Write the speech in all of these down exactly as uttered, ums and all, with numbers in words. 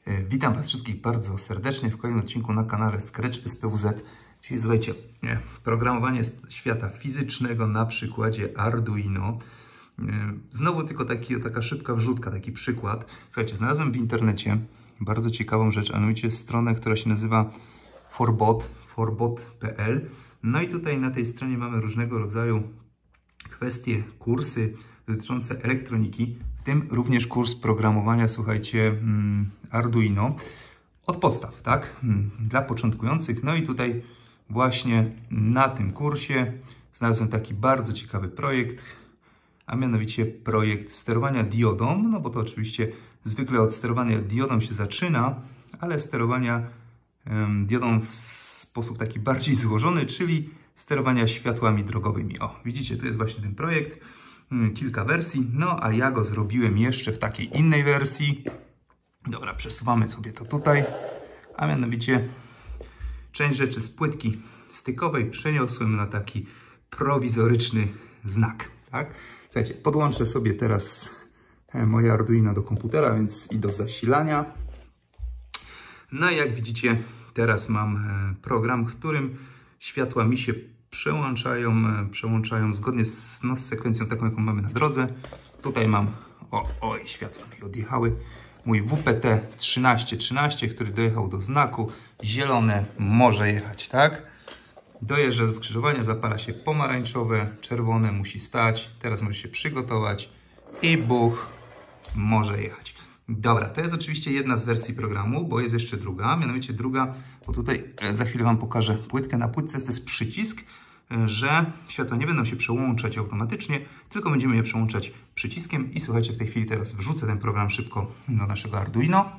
Witam Was wszystkich bardzo serdecznie w kolejnym odcinku na kanale Scratch S P W Z. Czyli słuchajcie, programowanie świata fizycznego na przykładzie Arduino. Znowu tylko taki, taka szybka wrzutka, taki przykład. Słuchajcie, znalazłem w internecie bardzo ciekawą rzecz, a mianowicie stronę, która się nazywa forbot, forbot kropka p l. No i tutaj na tej stronie mamy różnego rodzaju kwestie, kursy dotyczące elektroniki, w tym również kurs programowania, słuchajcie, Arduino od podstaw, tak? Dla początkujących. No i tutaj właśnie na tym kursie znalazłem taki bardzo ciekawy projekt, a mianowicie projekt sterowania diodą, no bo to oczywiście zwykle od sterowania diodą się zaczyna, ale sterowania um, diodą w sposób taki bardziej złożony, czyli sterowania światłami drogowymi. O, widzicie, tu jest właśnie ten projekt, kilka wersji, no a ja go zrobiłem jeszcze w takiej innej wersji. Dobra, przesuwamy sobie to tutaj, a mianowicie część rzeczy z płytki stykowej przeniosłem na taki prowizoryczny znak, tak? Słuchajcie, podłączę sobie teraz moje Arduino do komputera, więc i do zasilania. No i jak widzicie, teraz mam program, w którym światła mi się przełączają, przełączają zgodnie z, no, z sekwencją taką, jaką mamy na drodze. Tutaj mam, o, oj, światła mi odjechały, mój W P T trzynaście trzynaście, który dojechał do znaku, zielone może jechać, tak? Dojeżdża ze skrzyżowania, zapala się pomarańczowe, czerwone musi stać, teraz może się przygotować i buch, może jechać. Dobra, to jest oczywiście jedna z wersji programu, bo jest jeszcze druga, mianowicie druga, bo tutaj za chwilę Wam pokażę płytkę. Na płytce jest też przycisk, że światła nie będą się przełączać automatycznie, tylko będziemy je przełączać przyciskiem. I słuchajcie, w tej chwili teraz wrzucę ten program szybko do naszego Arduino.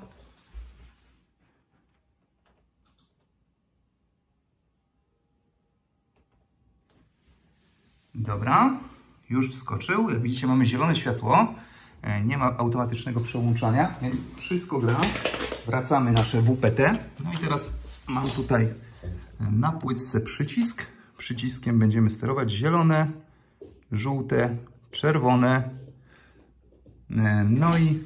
Dobra, już wskoczył. Jak widzicie, mamy zielone światło. Nie ma automatycznego przełączania, więc wszystko gra. Wracamy nasze W P T. No i teraz mam tutaj na płytce przycisk. Przyciskiem będziemy sterować zielone, żółte, czerwone. No i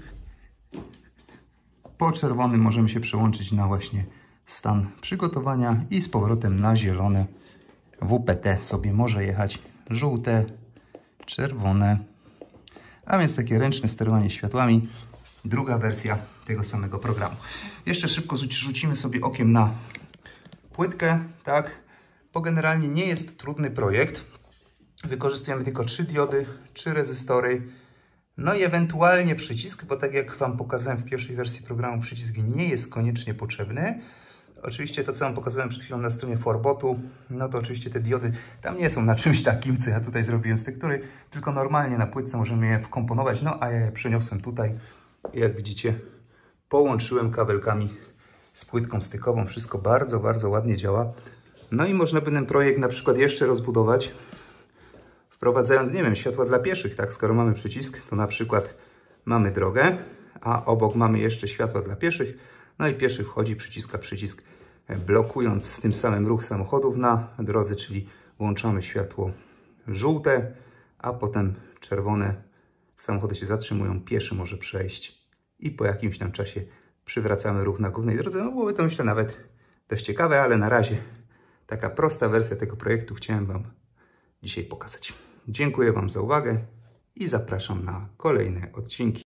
po czerwonym możemy się przełączyć na właśnie stan przygotowania i z powrotem na zielone. W P T sobie może jechać żółte, czerwone. A więc takie ręczne sterowanie światłami. Druga wersja tego samego programu. Jeszcze szybko rzucimy sobie okiem na płytkę, tak? Bo generalnie nie jest trudny projekt. Wykorzystujemy tylko trzy diody, trzy rezystory, no i ewentualnie przycisk, bo tak jak Wam pokazałem w pierwszej wersji programu, przycisk nie jest koniecznie potrzebny. Oczywiście to, co Wam pokazałem przed chwilą na stronie forbotu, no to oczywiście te diody tam nie są na czymś takim, co ja tutaj zrobiłem z tektury, tylko normalnie na płytce możemy je wkomponować, no a ja je przeniosłem tutaj i jak widzicie, połączyłem kabelkami z płytką stykową. Wszystko bardzo, bardzo ładnie działa. No i można by ten projekt na przykład jeszcze rozbudować, wprowadzając, nie wiem, światła dla pieszych, tak? Skoro mamy przycisk, to na przykład mamy drogę, a obok mamy jeszcze światła dla pieszych. No i pieszy wchodzi, przyciska przycisk, blokując tym samym ruch samochodów na drodze, czyli włączamy światło żółte, a potem czerwone. Samochody się zatrzymują, pieszy może przejść i po jakimś tam czasie przywracamy ruch na głównej drodze. No byłoby to, myślę, nawet dość ciekawe, ale na razie taka prosta wersja tego projektu chciałem Wam dzisiaj pokazać. Dziękuję Wam za uwagę i zapraszam na kolejne odcinki.